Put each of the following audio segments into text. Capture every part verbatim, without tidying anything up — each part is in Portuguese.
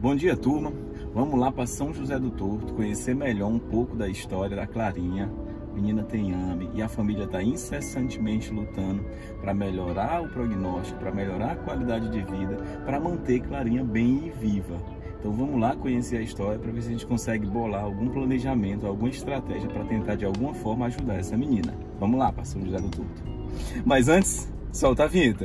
Bom dia, turma. Vamos lá para São José do Torto, conhecer melhor um pouco da história da Clarinha. A menina tem A M E e a família está incessantemente lutando para melhorar o prognóstico, para melhorar a qualidade de vida, para manter Clarinha bem e viva. Então vamos lá conhecer a história para ver se a gente consegue bolar algum planejamento, alguma estratégia para tentar de alguma forma ajudar essa menina. Vamos lá para São José do Torto. Mas antes, solta a vinheta.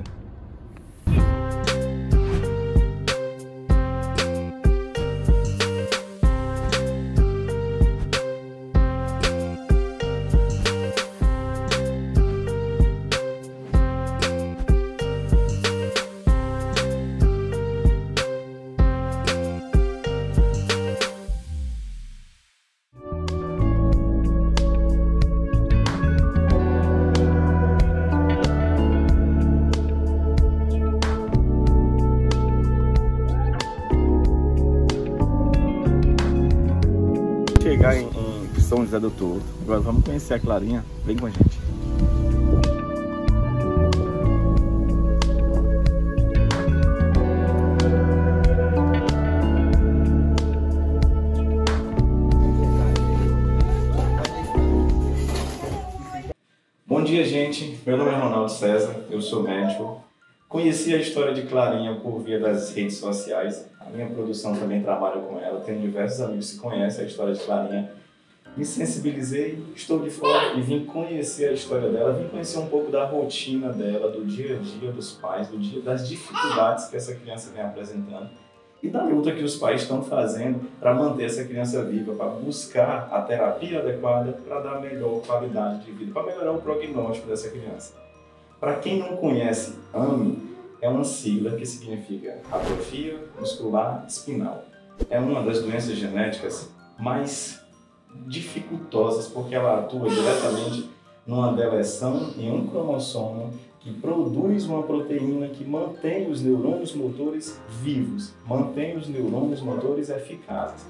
Chegar em, em São José do Torto. Agora vamos conhecer a Clarinha. Vem com a gente. Bom dia, gente. Meu nome é Ronaldo César, eu sou médico. Conheci a história de Clarinha por via das redes sociais. A minha produção também trabalha com ela. Tenho diversos amigos que conhecem a história de Clarinha. Me sensibilizei, estou de fora e vim conhecer a história dela. Vim conhecer um pouco da rotina dela, do dia a dia dos pais, do dia, das dificuldades que essa criança vem apresentando e da luta que os pais estão fazendo para manter essa criança viva, para buscar a terapia adequada para dar melhor qualidade de vida, para melhorar o prognóstico dessa criança. Para quem não conhece, A M E é uma sigla que significa atrofia muscular espinal. É uma das doenças genéticas mais dificultosas porque ela atua diretamente numa deleção em um cromossomo que produz uma proteína que mantém os neurônios motores vivos, mantém os neurônios motores eficazes.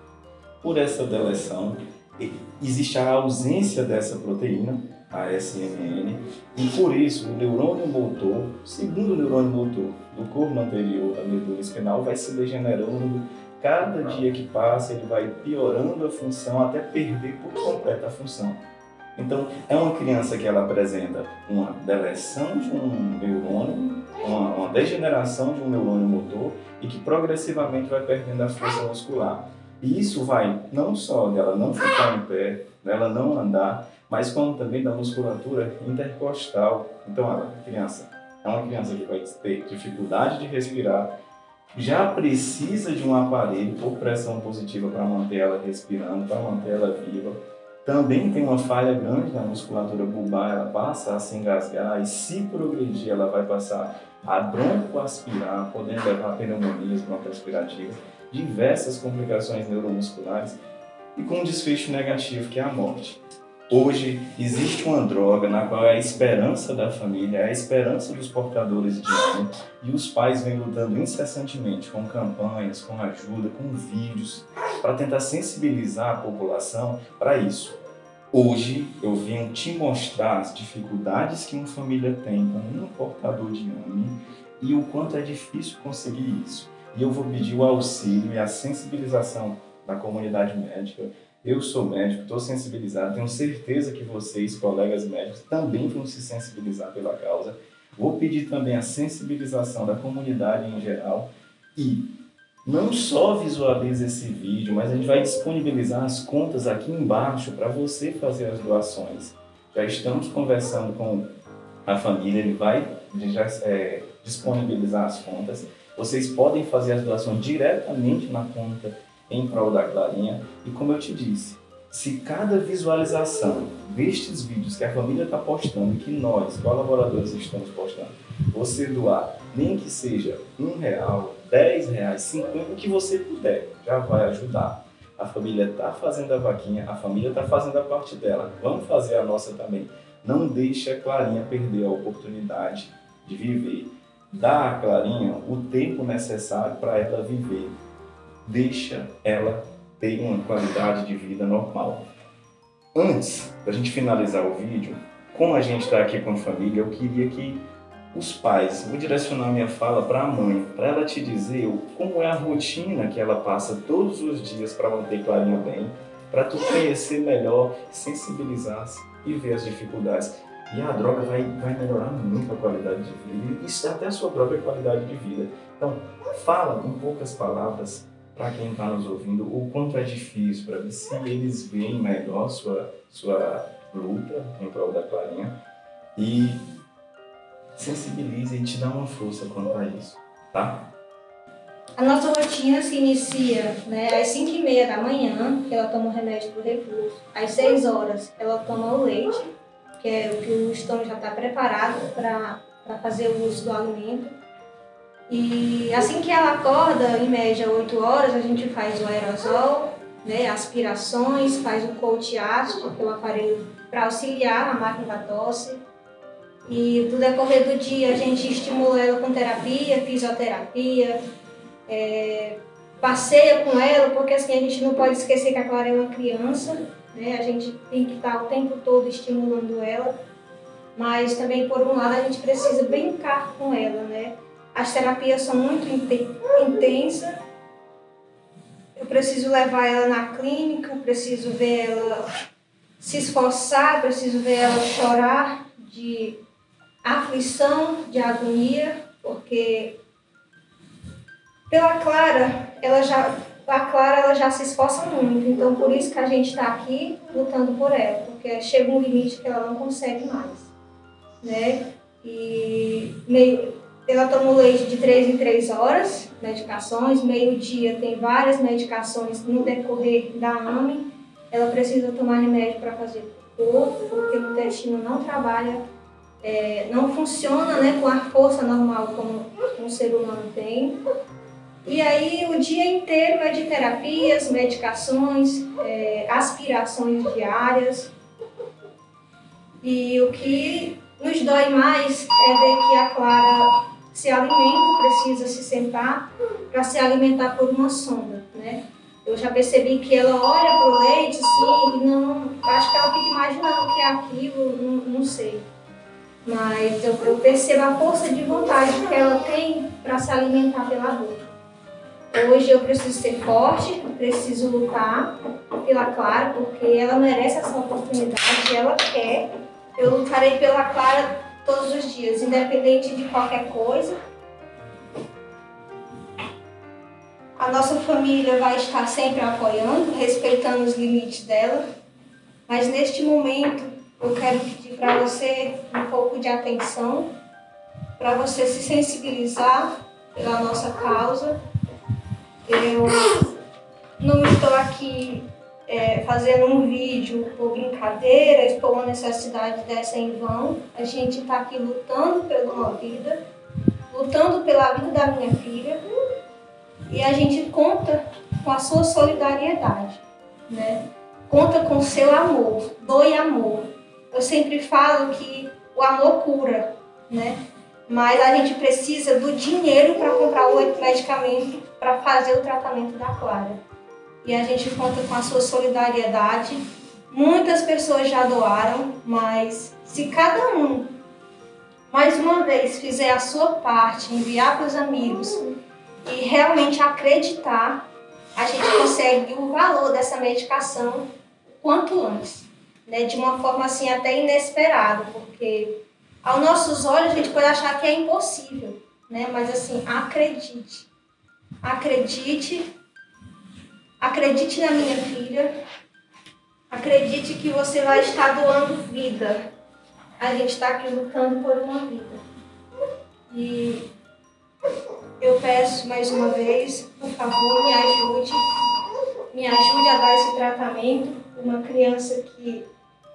Por essa deleção, existe a ausência dessa proteína, a S M N, e por isso o neurônio motor, segundo o neurônio motor do corpo anterior da medula espinal, vai se degenerando. Cada dia que passa ele vai piorando a função até perder por completo a função. Então é uma criança que ela apresenta uma deleção de um neurônio, uma, uma degeneração de um neurônio motor e que progressivamente vai perdendo a força muscular. E isso vai não só dela não ficar em pé, dela não andar, mas como também da musculatura intercostal. Então a criança é uma criança que vai ter dificuldade de respirar, já precisa de um aparelho por pressão positiva para manter ela respirando, para manter ela viva. Também tem uma falha grande na musculatura bulbar, ela passa a se engasgar e se progredir ela vai passar a broncoaspirar, podendo levar a pneumonias broncoaspirativas, diversas complicações neuromusculares e com um desfecho negativo que é a morte. Hoje existe uma droga na qual é a esperança da família, é a esperança dos portadores de A M E, e os pais vêm lutando incessantemente com campanhas, com ajuda, com vídeos, para tentar sensibilizar a população para isso. Hoje eu venho te mostrar as dificuldades que uma família tem com um portador de A M E e o quanto é difícil conseguir isso. E eu vou pedir o auxílio e a sensibilização da comunidade médica. Eu sou médico, estou sensibilizado, tenho certeza que vocês, colegas médicos, também vão se sensibilizar pela causa. Vou pedir também a sensibilização da comunidade em geral e não só visualize esse vídeo, mas a gente vai disponibilizar as contas aqui embaixo para você fazer as doações. Já estamos conversando com a família, ele vai já, é, disponibilizar as contas. Vocês podem fazer as doações diretamente na conta em prol da Clarinha. E como eu te disse, se cada visualização destes vídeos que a família está postando e que nós, colaboradores, estamos postando, você doar, nem que seja um real, dez reais, cinquenta, o que você puder, já vai ajudar. A família está fazendo a vaquinha, a família está fazendo a parte dela, vamos fazer a nossa também. Não deixe a Clarinha perder a oportunidade de viver. Dá à Clarinha o tempo necessário para ela viver. Deixa ela ter uma qualidade de vida normal. Antes da gente finalizar o vídeo, como a gente está aqui com a família, eu queria que os pais, vou direcionar minha fala para a mãe, para ela te dizer como é a rotina que ela passa todos os dias para manter Clarinha bem, para tu conhecer melhor, sensibilizar-se e ver as dificuldades. E a droga vai, vai melhorar muito a qualidade de vida, e até a sua própria qualidade de vida. Então, fala em poucas palavras para quem está nos ouvindo o quanto é difícil, para ver se eles veem melhor sua, sua luta em prol da Clarinha e sensibilize e te dá uma força quanto a isso, tá? A nossa rotina se inicia, né, às cinco e meia da manhã, que ela toma o remédio do refluxo. Às seis horas, ela toma o leite, que é o que o estômago já está preparado para fazer o uso do alimento. E assim que ela acorda, em média oito horas, a gente faz o aerosol, né, aspirações, faz o coach ácido, que é o aparelho para auxiliar na máquina da tosse. E no decorrer do dia a gente estimula ela com terapia, fisioterapia, é, passeia com ela, porque assim a gente não pode esquecer que a Clara é uma criança, né? A gente tem que estar o tempo todo estimulando ela, mas também por um lado a gente precisa brincar com ela, né? As terapias são muito intensas, eu preciso levar ela na clínica, preciso ver ela se esforçar, preciso ver ela chorar de aflição, de agonia, porque pela Clara, ela já, a Clara ela já se esforça muito, então por isso que a gente está aqui lutando por ela, porque chega um limite que ela não consegue mais, né? E meio, ela toma o leite de três em três horas, medicações, meio-dia tem várias medicações no decorrer da AME, ela precisa tomar remédio para fazer corpo, porque o intestino não trabalha, É, não funciona, né, com a força normal como um ser humano tem. E aí o dia inteiro é de terapias, medicações, é, aspirações diárias. E o que nos dói mais é ver que a Clara se alimenta, precisa se sentar para se alimentar por uma sonda, né? Eu já percebi que ela olha para o leite, assim, e não, acho que ela fica imaginando o que é aquilo, não, não sei. Mas eu, eu percebo a força de vontade que ela tem para se alimentar pela boca. Hoje eu preciso ser forte, preciso lutar pela Clara, porque ela merece essa oportunidade, ela quer. Eu lutarei pela Clara todos os dias, independente de qualquer coisa. A nossa família vai estar sempre apoiando, respeitando os limites dela, mas neste momento eu quero pedir para você um pouco de atenção, para você se sensibilizar pela nossa causa. Eu não estou aqui é, fazendo um vídeo por brincadeira, expor uma necessidade dessa em vão. A gente está aqui lutando pela uma vida, lutando pela vida da minha filha, e a gente conta com a sua solidariedade, né? Conta com o seu amor, doe amor. Eu sempre falo que o amor cura, né? Mas a gente precisa do dinheiro para comprar o medicamento para fazer o tratamento da Clara. E a gente conta com a sua solidariedade. Muitas pessoas já doaram, mas se cada um, mais uma vez, fizer a sua parte, enviar para os amigos e realmente acreditar, a gente consegue o valor dessa medicação o quanto antes. Né, de uma forma assim até inesperada, porque aos nossos olhos a gente pode achar que é impossível, né? Mas assim, acredite, acredite, acredite na minha filha, acredite que você vai estar doando vida. A gente está aqui lutando por uma vida. E eu peço mais uma vez, por favor, me ajude, me ajude a dar esse tratamento. Uma criança que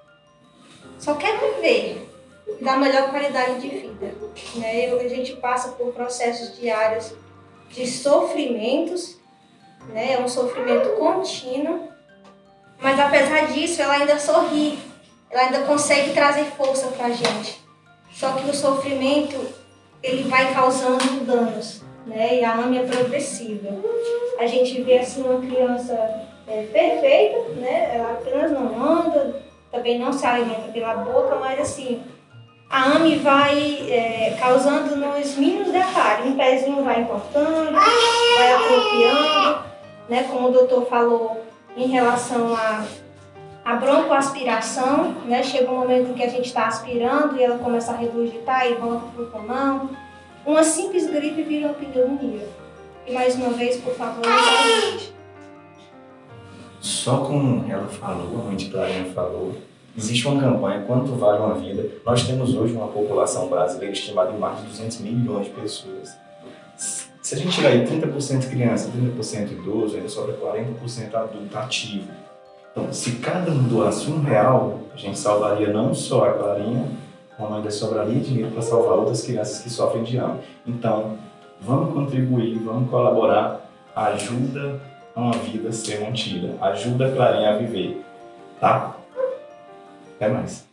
só quer viver, dar melhor qualidade de vida. Né? Eu, a gente passa por processos diários de sofrimentos, né? É um sofrimento contínuo, mas apesar disso ela ainda sorri, ela ainda consegue trazer força para a gente. Só que o sofrimento ele vai causando danos, né? E a AME é progressiva. A gente vê assim uma criança é, perfeita, né? Ela apenas não anda, também não se alimenta pela boca, mas assim, A A M E vai é, causando nos mínimos detalhes. Um pezinho vai cortando, vai atrofiando, né? Como o doutor falou em relação a, a broncoaspiração, né? Chega um momento em que a gente está aspirando e ela começa a regurgitar e volta para o pulmão. Uma simples gripe vira uma pneumonia. E mais uma vez, por favor, ajude. Só como ela falou, a mãe de Clarinha falou, existe uma campanha, Quanto Vale uma Vida? Nós temos hoje uma população brasileira estimada em mais de duzentos milhões de pessoas. Se a gente tirar aí trinta por cento criança, trinta por cento idoso, ainda sobra quarenta por cento adulto ativo. Então, se cada um doasse um real, a gente salvaria não só a Clarinha, como ainda sobraria dinheiro para salvar outras crianças que sofrem de A M E. Então, vamos contribuir, vamos colaborar, ajuda a uma vida ser mantida, ajuda a Clarinha a viver, tá? Até mais.